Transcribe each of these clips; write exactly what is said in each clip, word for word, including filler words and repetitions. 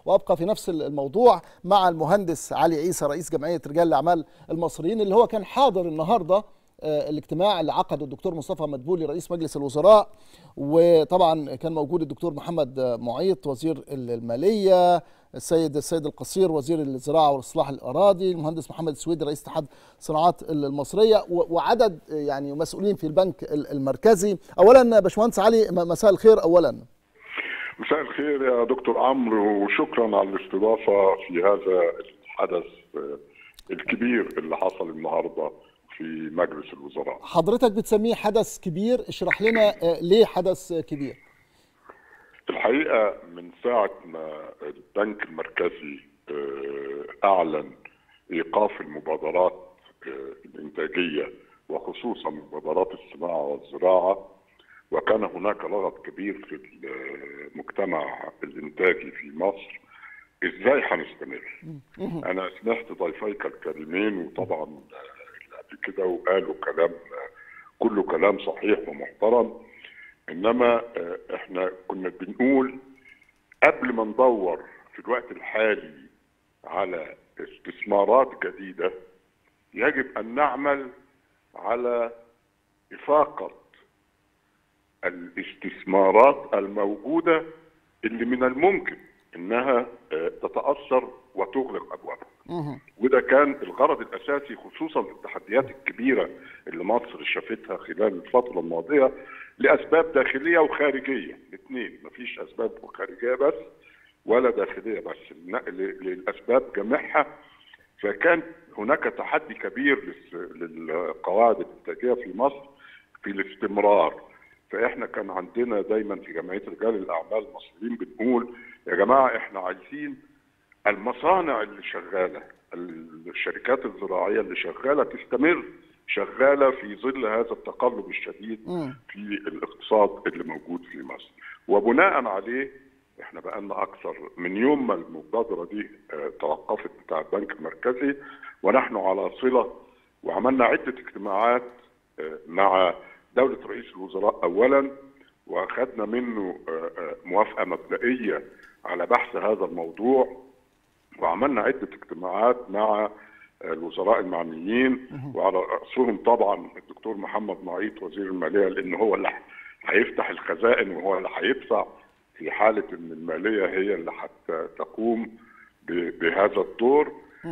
وابقى في نفس الموضوع مع المهندس علي عيسى رئيس جمعيه رجال الاعمال المصريين، اللي هو كان حاضر النهارده الاجتماع اللي عقده الدكتور مصطفى مدبولي رئيس مجلس الوزراء، وطبعا كان موجود الدكتور محمد معيط وزير الماليه، السيد السيد القصير وزير الزراعه واصلاح الاراضي، المهندس محمد السويدي رئيس اتحاد الصناعات المصريه، وعدد يعني مسؤولين في البنك المركزي. اولا باشمهندس علي، مساء الخير. اولا مساء الخير يا دكتور عمرو، وشكرا على الاستضافه في هذا الحدث الكبير اللي حصل النهارده في مجلس الوزراء. حضرتك بتسميه حدث كبير، اشرح لنا ليه حدث كبير؟ الحقيقه من ساعه ما البنك المركزي اعلن ايقاف المبادرات الانتاجيه وخصوصا مبادرات الصناعه والزراعه، وكان هناك لغط كبير في المجتمع الانتاجي في مصر، ازاي هنستمر؟ انا سمعت ضيفيك الكريمين وطبعا قبل كده وقالوا كلام كله كلام صحيح ومحترم، انما احنا كنا بنقول قبل ما ندور في الوقت الحالي على استثمارات جديده يجب ان نعمل على افاقه الاستثمارات الموجوده اللي من الممكن انها تتاثر وتغلق ابوابها. وده كان الغرض الاساسي، خصوصا في التحديات الكبيره اللي مصر شافتها خلال الفتره الماضيه لاسباب داخليه وخارجيه، الاثنين، مفيش اسباب خارجيه بس ولا داخليه بس، للاسباب جميعها. فكان هناك تحدي كبير للقواعد الانتاجيه في مصر في الاستمرار. فاحنا كان عندنا دايما في جمعيه رجال الاعمال المصريين بنقول يا جماعه احنا عايزين المصانع اللي شغاله، الشركات الزراعيه اللي شغاله تستمر شغاله في ظل هذا التقلب الشديد في الاقتصاد اللي موجود في مصر. وبناء عليه احنا بقالنا اكثر من يوم ما المبادره دي توقفت بتاع البنك المركزي ونحن على صله، وعملنا عده اجتماعات مع دولة رئيس الوزراء أولا، وأخذنا منه موافقة مبدئية على بحث هذا الموضوع، وعملنا عدة اجتماعات مع الوزراء المعنيين، وعلى رأسهم طبعا الدكتور محمد معيط وزير المالية، لأن هو اللي هيفتح الخزائن وهو اللي هيدفع في حالة أن المالية هي اللي هتقوم بهذا الدور،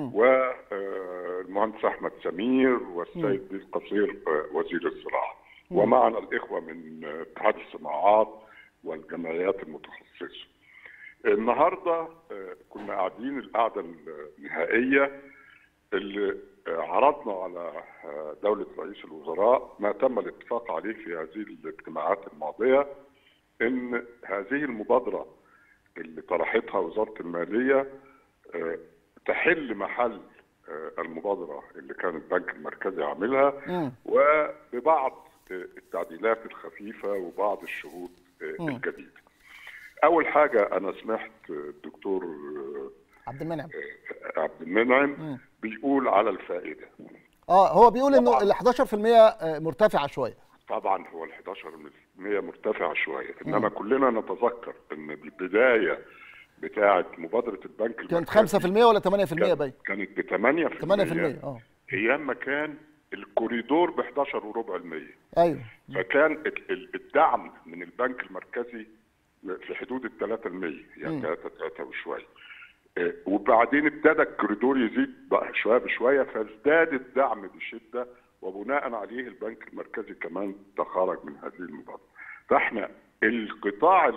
والمهندس أحمد سمير والسيد القصير وزير الزراعة، ومعنا الإخوة من اتحاد الصناعات والجمعيات المتخصصة. النهارده كنا قاعدين القعدة النهائية اللي عرضنا على دولة رئيس الوزراء ما تم الاتفاق عليه في هذه الاجتماعات الماضية، إن هذه المبادرة اللي طرحتها وزارة المالية تحل محل المبادرة اللي كان البنك المركزي عاملها، وببعض التعديلات الخفيفة وبعض الشروط الجديدة. أول حاجة أنا سمعت الدكتور عبد المنعم عبد المنعم بيقول على الفائدة. اه هو بيقول إنه ال احداشر بالمئة مرتفعة شوية. طبعا هو ال احداشر بالمئة مرتفعة شوية، إنما كلنا نتذكر إن البداية بتاعة مبادرة البنك المركزي كانت خمسة بالمئة ولا ثمانية بالمئة باين؟ كانت ب ثمانية بالمئة. ثمانية بالمئة اه ايام ما كان الكوريدور ب احداشر وربع المية. ايوه. فكان الدعم من البنك المركزي في حدود ال ثلاثة بالمئة، يعني ثلاثة ثلاثة وشويه. وبعدين ابتدى الكوريدور يزيد بقى شويه بشويه، فازداد الدعم بشده، وبناء عليه البنك المركزي كمان تخرج من هذه المبادره. فاحنا القطاع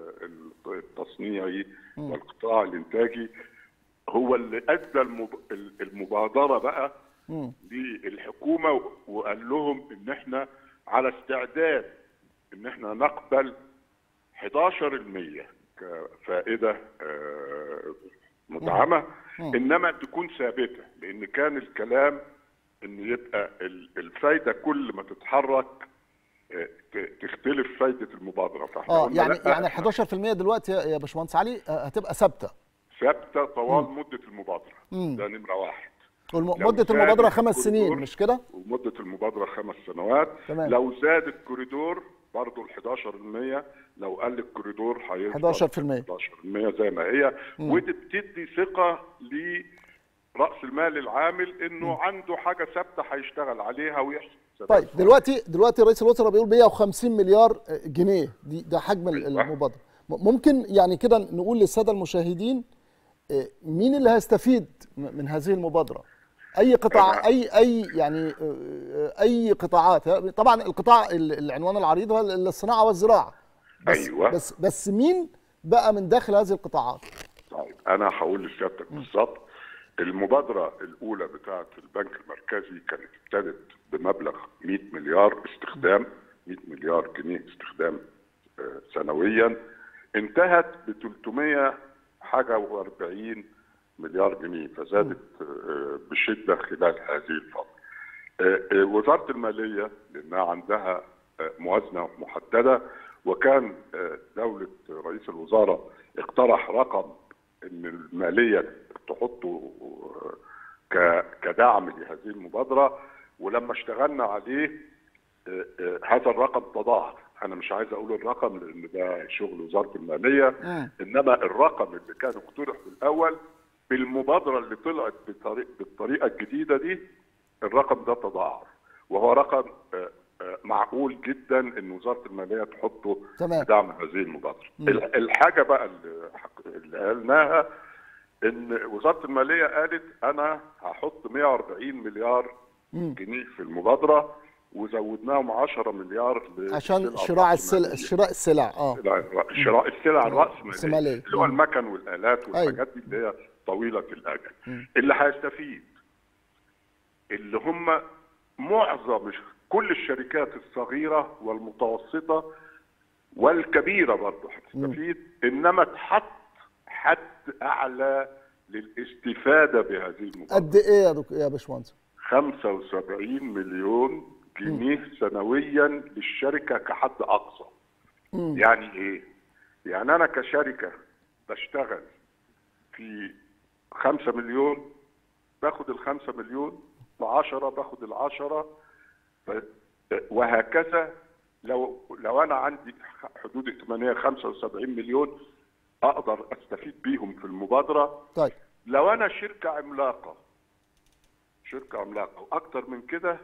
التصنيعي والقطاع الانتاجي هو اللي ادى المبادره بقى للحكومه، وقال لهم ان احنا على استعداد ان احنا نقبل احداشر بالمئة كفائده مدعمه، انما تكون ثابته، لان كان الكلام ان يبقى الفايده كل ما تتحرك تختلف فايده المبادره. فاحنا اه يعني يعني احداشر بالمئة دلوقتي يا باشمهندس علي هتبقى ثابته ثابته طوال مم. مده المبادره. مم. ده نمره واحد. مده المبادره خمس سنين مش كده؟ ومده المبادره خمس سنوات. تمام. لو زاد الكوريدور برضه ال حداشر بالمية لو قال الكوريدور هيفضل حداشر بالمية حداشر بالمية زي ما هي. مم. ودي بتدي ثقه لراس المال العامل انه مم. عنده حاجه ثابته هيشتغل عليها ويحصل. طيب دلوقتي دلوقتي رئيس الوزراء بيقول مية وخمسين مليار جنيه، دي ده حجم أيوة. المبادره. ممكن يعني كده نقول للساده المشاهدين مين اللي هيستفيد من هذه المبادره؟ اي قطاع، اي اي يعني اي قطاعات. طبعا القطاع العنوان العريض هو الصناعه والزراعه، بس أيوة. بس بس مين بقى من داخل هذه القطاعات؟ طيب انا هقول لسيادتك بالظبط. المبادره الاولى بتاعه البنك المركزي كانت ابتدت بمبلغ مئة مليار استخدام، مئة مليار جنيه استخدام سنويا، انتهت ب ثلاثمئة حاجه وأربعين مليار جنيه، فزادت بشده خلال هذه الفتره. وزاره الماليه لانها عندها موازنه محدده، وكان دوله رئيس الوزراء اقترح رقم ان الماليه تحطه كدعم لهذه المبادره، ولما اشتغلنا عليه هذا الرقم تضاعف. انا مش عايز اقول الرقم لان ده شغل وزاره الماليه، انما الرقم اللي كان اقترح في الاول بالمبادره اللي طلعت بطريق بالطريقه الجديده دي، الرقم ده تضاعف، وهو رقم معقول جدا ان وزاره الماليه تحطه لدعم هذه المبادره. مم. الحاجه بقى اللي قالناها ان وزاره الماليه قالت انا هحط مئة وأربعين مليار مم. جنيه في المبادره، وزودناهم عشرة مليار عشان شراء السلع، شراء السلع اه شراء السلع الراسماليه اللي هو المكن والالات والحاجات دي اللي هي طويله الاجل. مم. اللي هيستفيد اللي هم معظم كل الشركات الصغيره والمتوسطه والكبيره برضه هتستفيد، انما اتحط حد اعلى للاستفاده بهذه المبادره. قد ايه يا دكتور يا باشمهندس؟ خمسة وسبعين مليون جنيه م. سنويا للشركه كحد اقصى. م. يعني ايه؟ يعني انا كشركه بشتغل في خمسة مليون، باخد الخمسة مليون، بعشرة باخد العشرة، وهكذا. لو لو انا عندي حدود ائتمانيه خمسة وسبعين مليون اقدر استفيد بيهم في المبادره. طيب لو انا شركه عملاقه شركه عملاقه واكتر من كده،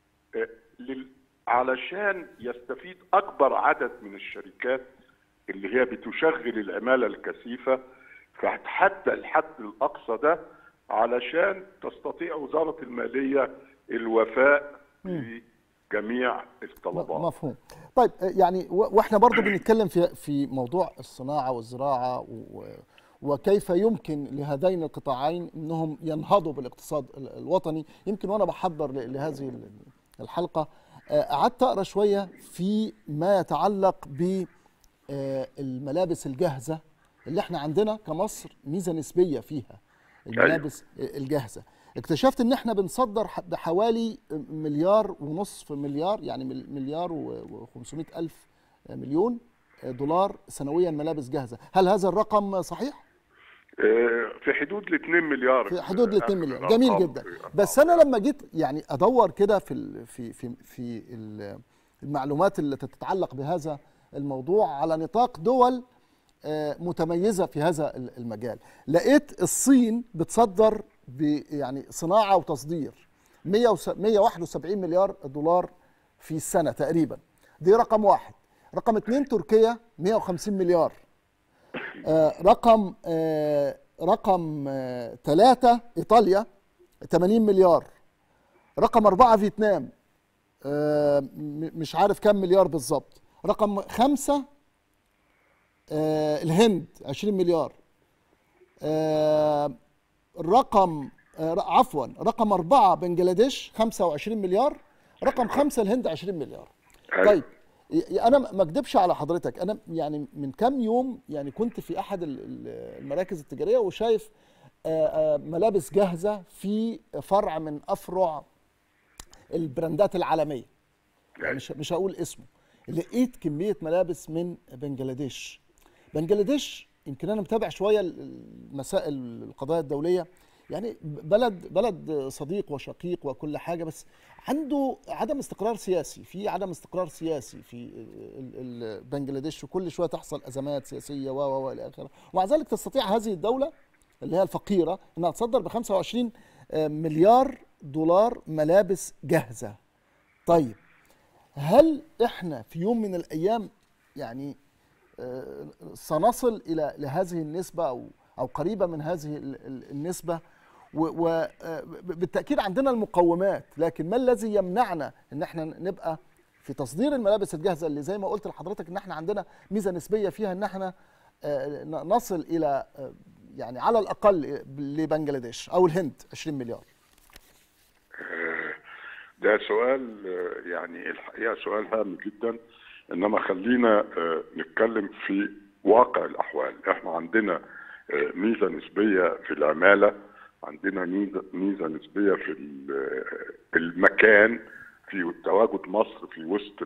علشان يستفيد اكبر عدد من الشركات اللي هي بتشغل العماله الكثيفه، فهتحدى الحد الاقصى ده علشان تستطيع وزاره الماليه الوفاء بجميع الطلبات. مفهوم. طيب يعني واحنا برضو بنتكلم في في موضوع الصناعه والزراعه وكيف يمكن لهذين القطاعين انهم ينهضوا بالاقتصاد الوطني. يمكن وانا بحضر لهذه الحلقه قعدت اقرا شويه في ما يتعلق بالملابس الجاهزه اللي احنا عندنا كمصر ميزه نسبيه فيها، الملابس الجاهزه. اكتشفت ان احنا بنصدر بحوالي مليار ونصف مليار، يعني مليار وخمسمائة الف مليون دولار سنويا ملابس جاهزه. هل هذا الرقم صحيح؟ في حدود ال اثنين مليار. في حدود ال اثنين مليار. جميل جدا. بس انا لما جيت يعني ادور كده في في في في المعلومات اللي تتعلق بهذا الموضوع على نطاق دول متميزه في هذا المجال، لقيت الصين بتصدر يعني صناعه وتصدير مئة وواحد وسبعين مليار دولار في السنه تقريبا. دي رقم واحد. رقم اثنين تركيا مئة وخمسين مليار. آه رقم آه رقم آه ثلاثة ايطاليا ثمانين مليار. رقم أربعة فيتنام آه مش عارف كم مليار بالظبط. رقم خمسة آه الهند عشرين مليار. آه رقم آه عفوا رقم أربعة بنجلاديش خمسة وعشرين مليار. رقم خمسة الهند عشرين مليار. طيب انا ما اكذبش على حضرتك، انا يعني من كام يوم يعني كنت في احد المراكز التجاريه وشايف ملابس جاهزه في فرع من افرع البراندات العالميه، يعني مش مش هقول اسمه. لقيت كميه ملابس من بنجلاديش. بنجلاديش يمكن انا متابع شويه مسائل القضايا الدوليه، يعني بلد بلد صديق وشقيق وكل حاجه، بس عنده عدم استقرار سياسي، في عدم استقرار سياسي في بنجلاديش، وكل شويه تحصل ازمات سياسيه و و الى اخره، ومع ذلك تستطيع هذه الدوله اللي هي الفقيره انها تصدر ب خمسة وعشرين مليار دولار ملابس جاهزه. طيب هل احنا في يوم من الايام يعني سنصل الى لهذه النسبه او او قريبه من هذه النسبه؟ وبالتاكيد عندنا المقومات، لكن ما الذي يمنعنا ان احنا نبقى في تصدير الملابس الجاهزه اللي زي ما قلت لحضرتك ان احنا عندنا ميزه نسبيه فيها ان احنا نصل الى يعني على الاقل لبنجلاديش او الهند عشرين مليار؟ ده سؤال يعني الحقيقه سؤال هام جدا، انما خلينا نتكلم في واقع الاحوال. احنا عندنا ميزه نسبيه في العماله، عندنا ميزه ميزه نسبيه في المكان، في تواجد مصر في وسط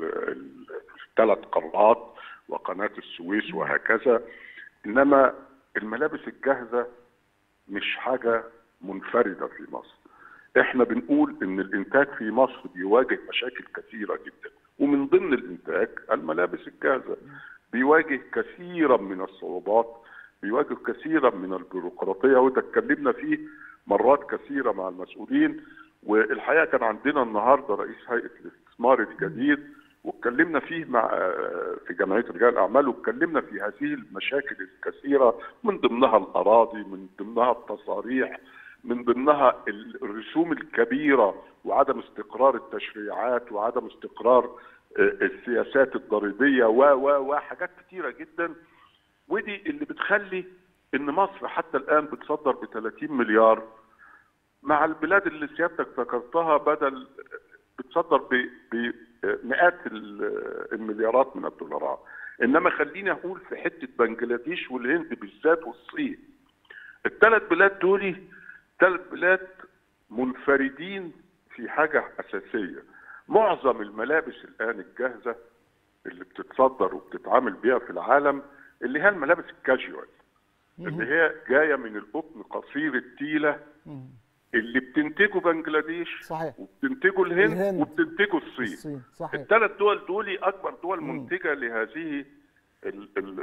الثلاث قارات وقناه السويس وهكذا. انما الملابس الجاهزه مش حاجه منفرده في مصر. احنا بنقول ان الانتاج في مصر بيواجه مشاكل كثيره جدا، ومن ضمن الانتاج الملابس الجاهزه. بيواجه كثيرا من الصعوبات، بيواجه كثيرا من البيروقراطيه، وده اتكلمنا فيه مرات كثيره مع المسؤولين. والحقيقه كان عندنا النهارده رئيس هيئه الاستثمار الجديد واتكلمنا فيه مع في جمعيه رجال الاعمال، واتكلمنا في هذه المشاكل الكثيره، من ضمنها الاراضي، من ضمنها التصاريح، من ضمنها الرسوم الكبيره وعدم استقرار التشريعات وعدم استقرار السياسات الضريبيه و و وحاجات كتيره جدا. ودي اللي بتخلي ان مصر حتى الان بتصدر ب ثلاثين مليار، مع البلاد اللي سيادتك ذكرتها بدل بتصدر بمئات المليارات من الدولارات. انما خليني اقول في حته بنجلاديش والهند بالذات والصين، الثلاث بلاد دول ثلاث بلاد منفردين في حاجه اساسيه. معظم الملابس الان الجاهزه اللي بتتصدر وبتتعامل بيها في العالم اللي هي الملابس الكاجوال، اللي هي جايه من القطن قصير التيله اللي بتنتجه بنجلاديش، صحيح، وبتنتجه الهند, الهند وبتنتجه الصين, الصين. صحيح. الثلاث دول دول اكبر دول مم. منتجه لهذه ال ال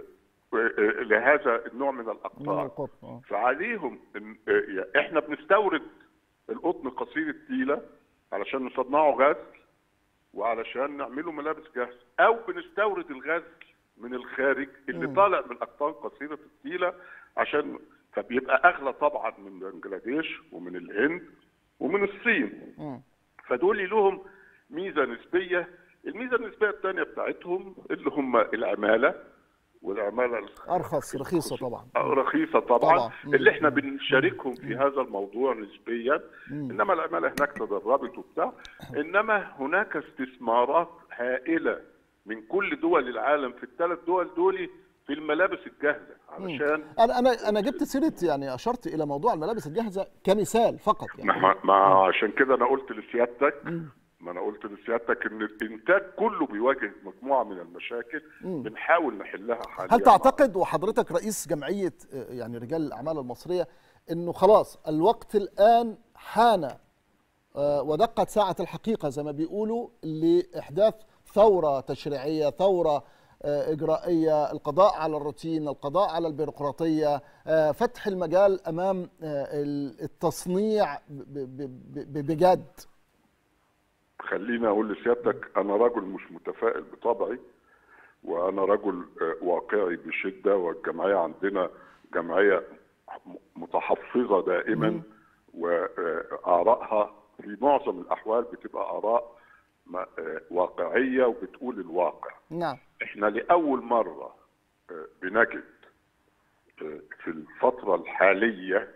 لهذا النوع من الاقطار. فعليهم احنا بنستورد القطن قصير التيله علشان نصنعه غزل وعلشان نعمله ملابس جاهزه، او بنستورد الغزل من الخارج اللي مم. طالع من اقطار قصيره التيله عشان، فبيبقى اغلى طبعا من بنجلاديش ومن الهند ومن الصين. م. فدول لهم ميزه نسبيه. الميزه النسبيه الثانيه بتاعتهم اللي هم العماله، والعماله ارخص رخيصه طبعا رخيصه طبعا, طبعا. اللي احنا بنشاركهم في هذا الموضوع نسبيا، م. انما العماله هناك تدربت وبتاع. انما هناك استثمارات هائله من كل دول العالم في الثلاث دول دول في الملابس الجاهزه. علشان انا انا انا جبت سيره يعني اشرت الى موضوع الملابس الجاهزه كمثال فقط يعني. ما, ما عشان كده انا قلت لسيادتك ما انا قلت لسيادتك ان الانتاج كله بيواجه مجموعه من المشاكل مم. بنحاول نحلها حاليا. هل تعتقد وحضرتك رئيس جمعيه يعني رجال الاعمال المصريه انه خلاص الوقت الان حان ودقت ساعه الحقيقه زي ما بيقولوا لاحداث ثوره تشريعيه، ثوره إجرائية، القضاء على الروتين، القضاء على البيروقراطية، فتح المجال أمام التصنيع بجد؟ خليني أقول لسيادتك أنا رجل مش متفائل بطبعي، وأنا رجل واقعي بشدة، والجمعية عندنا جمعية متحفظة دائما، وآرائها في معظم الأحوال بتبقى آراء واقعية وبتقول الواقع. نعم. احنا لأول مرة بنجد في الفترة الحالية،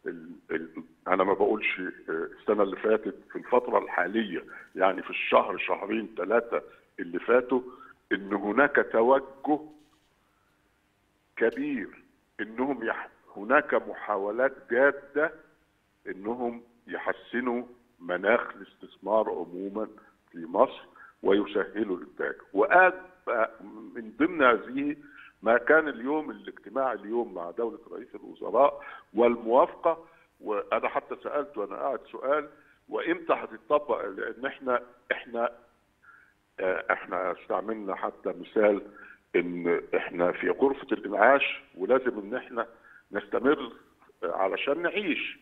انا ما بقولش السنة اللي فاتت، في الفترة الحالية يعني في الشهر شهرين ثلاثة اللي فاتوا، ان هناك توجه كبير انهم يح... هناك محاولات جادة انهم يحسنوا مناخ الاستثمار عموما في مصر ويسهلوا الانتاج. ومن ضمن هذه ما كان اليوم الاجتماع اليوم مع دولة رئيس الوزراء والموافقة، وانا حتى سالت وانا قاعد سؤال وامتى هتطبق، لان احنا احنا احنا استعملنا حتى مثال ان احنا في غرفه الانعاش ولازم ان احنا نستمر علشان نعيش.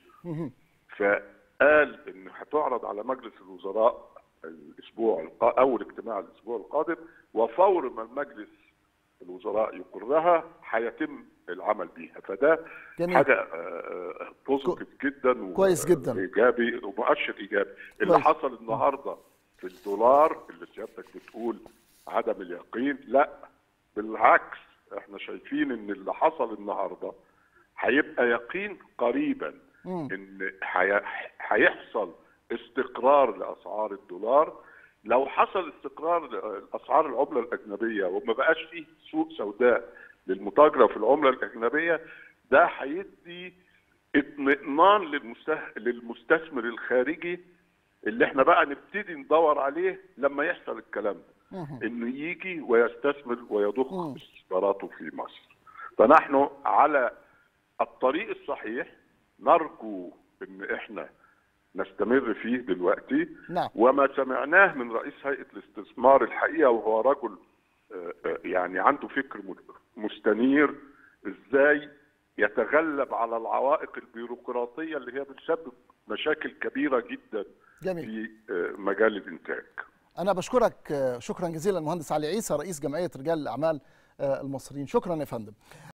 فقال ان هتعرض على مجلس الوزراء الاسبوع اول اجتماع الاسبوع القادم، وفور ما المجلس الوزراء يقرها هيتم العمل بيها. فده جميل. حاجه بوزيتيف جدا كويس جدا وايجابي ومؤشر ايجابي. اللي كويس. حصل النهارده في الدولار اللي سيادتك بتقول عدم اليقين، لا بالعكس احنا شايفين ان اللي حصل النهارده هيبقى يقين قريبا مم. ان هيحصل استقرار لاسعار الدولار. لو حصل استقرار لاسعار العمله الاجنبيه وما بقاش فيه سوق سوداء للمتاجره في العمله الاجنبيه، ده هيدي اطمئنان للمستثمر الخارجي اللي احنا بقى نبتدي ندور عليه لما يحصل الكلام ده، انه يجي ويستثمر ويضخ استثماراته في مصر. فنحن على الطريق الصحيح، نرجو ان احنا نستمر فيه دلوقتي. نعم. وما سمعناه من رئيس هيئة الاستثمار الحقيقة، وهو رجل يعني عنده فكر مستنير ازاي يتغلب على العوائق البيروقراطية اللي هي بتسبب مشاكل كبيرة جدا جميل. في مجال الانتاج. أنا بشكرك شكرا جزيلا المهندس علي عيسى رئيس جمعية رجال الأعمال المصريين. شكرا يا فندم.